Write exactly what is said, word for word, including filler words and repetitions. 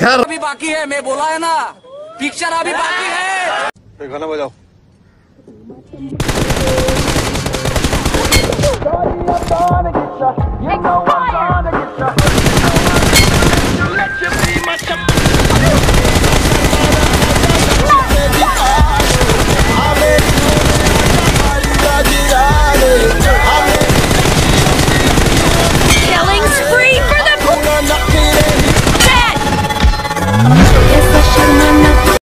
खैर अभी बाकी है, मैं बोला है ना, पिक्चर अभी बाकी है। गाना बजाओ। You know